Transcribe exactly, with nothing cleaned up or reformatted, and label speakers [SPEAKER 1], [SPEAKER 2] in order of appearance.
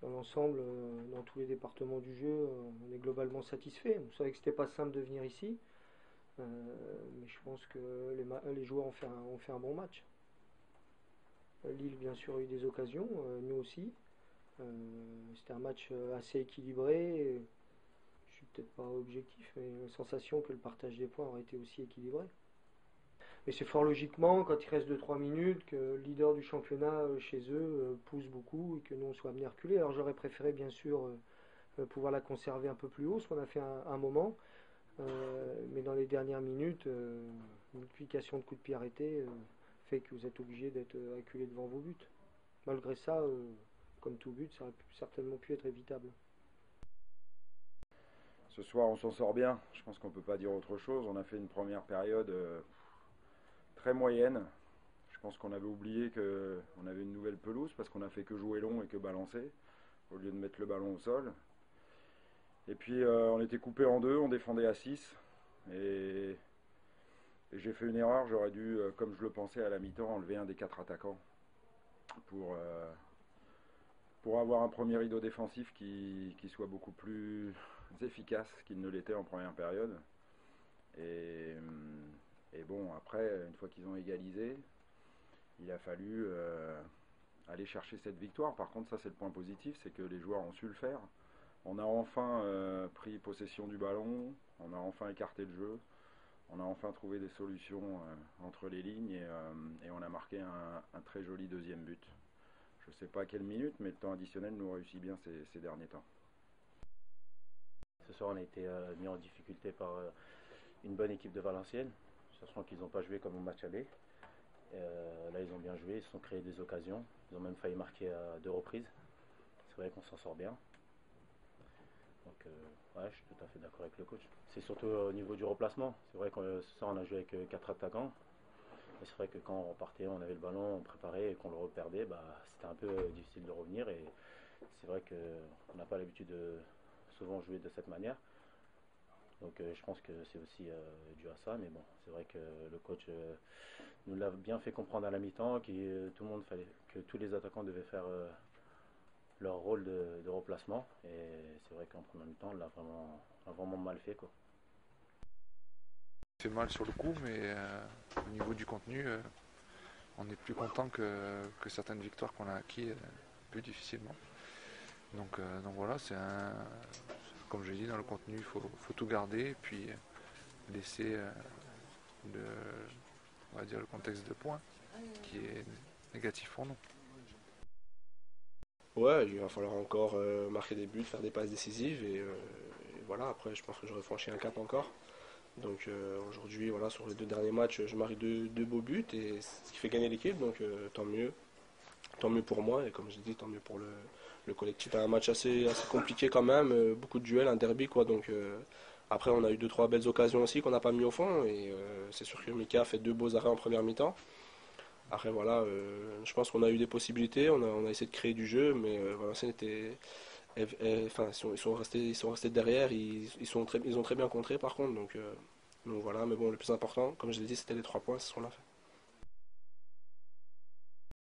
[SPEAKER 1] dans l'ensemble, euh, dans tous les départements du jeu, euh, on est globalement satisfait. On savait que c'était pas simple de venir ici, euh, mais je pense que les, les joueurs ont fait, un, ont fait un bon match. Lille, bien sûr, a eu des occasions, euh, nous aussi. Euh, c'était un match assez équilibré. Je suis peut-être pas objectif, mais la sensation que le partage des points aurait été aussi équilibré. Mais c'est fort logiquement, quand il reste deux trois minutes, que le leader du championnat chez eux pousse beaucoup et que nous on soit amené à reculer. Alors j'aurais préféré bien sûr pouvoir la conserver un peu plus haut, ce qu'on a fait un, un moment. Euh, mais dans les dernières minutes, euh, une multiplication de coups de pied arrêtés euh, fait que vous êtes obligé d'être acculé devant vos buts. Malgré ça, euh, comme tout but, ça aurait pu, certainement pu être évitable.
[SPEAKER 2] Ce soir, on s'en sort bien. Je pense qu'on ne peut pas dire autre chose. On a fait une première période euh, très moyenne. Je pense qu'on avait oublié qu'on avait une nouvelle pelouse parce qu'on a fait que jouer long et que balancer au lieu de mettre le ballon au sol. Et puis euh, on était coupé en deux, on défendait à six. Et, et j'ai fait une erreur. J'aurais dû, euh, comme je le pensais à la mi-temps, enlever un des quatre attaquants pour, euh, pour avoir un premier rideau défensif qui, qui soit beaucoup plus efficace qu'il ne l'était en première période. Et, et bon, après, une fois qu'ils ont égalisé, il a fallu euh, aller chercher cette victoire. Par contre, ça c'est le point positif, c'est que les joueurs ont su le faire. On a enfin euh, pris possession du ballon, on a enfin écarté le jeu, on a enfin trouvé des solutions euh, entre les lignes et, euh, et on a marqué un, un très joli deuxième but. Je ne sais pas à quelle minute, mais le temps additionnel nous réussit bien ces, ces derniers temps.
[SPEAKER 3] Ce soir, on a été euh, mis en difficulté par euh, une bonne équipe de Valenciennes, sachant qu'ils n'ont pas joué comme au match aller. Euh, là, ils ont bien joué, ils se sont créés des occasions, ils ont même failli marquer à deux reprises. C'est vrai qu'on s'en sort bien. Donc, euh, ouais, je suis tout à fait d'accord avec le coach. C'est surtout au niveau du remplacement. C'est vrai que euh, ce soir, on a joué avec euh, quatre attaquants. Et c'est vrai que quand on repartait, on avait le ballon, on préparait et qu'on le reperdait, bah, c'était un peu euh, difficile de revenir. Et c'est vrai qu'on n'a pas l'habitude de souvent jouer de cette manière. Donc euh, je pense que c'est aussi euh, dû à ça, mais bon, c'est vrai que le coach euh, nous l'a bien fait comprendre à la mi-temps, que euh, tout le monde fallait, que tous les attaquants devaient faire euh, leur rôle de, de remplacement. Et c'est vrai qu'en première mi-temps, on l'a vraiment, on l'a vraiment mal fait, quoi.
[SPEAKER 4] C'est mal sur le coup, mais euh, au niveau du contenu, euh, on est plus content que, que certaines victoires qu'on a acquises euh, plus difficilement. Donc, euh, donc voilà, c'est un, comme je l'ai dit, dans le contenu, il faut, faut tout garder et puis laisser euh, le, on va dire le contexte de points qui est négatif pour nous.
[SPEAKER 5] Ouais, il va falloir encore euh, marquer des buts, faire des passes décisives et, euh, et voilà, après je pense que j'aurais franchi un cap encore. Donc euh, aujourd'hui, voilà, sur les deux derniers matchs, je marque deux, deux beaux buts et ce qui fait gagner l'équipe, donc euh, tant mieux. Tant mieux pour moi et comme j'ai dit, tant mieux pour le, le collectif. Un match assez, assez compliqué quand même, euh, beaucoup de duels, un derby quoi. Donc euh, après on a eu deux trois belles occasions aussi qu'on n'a pas mis au fond et euh, c'est sûr que Mika a fait deux beaux arrêts en première mi-temps. Après voilà, euh, je pense qu'on a eu des possibilités, on a, on a essayé de créer du jeu, mais euh, Valenciennes était, eh, eh, enfin ils sont, ils sont restés, ils sont restés derrière, ils, ils sont très, ils ont très bien contré par contre. Donc, euh, donc voilà, mais bon le plus important, comme je l'ai dit, c'était les trois points, c'est ce qu'on a fait.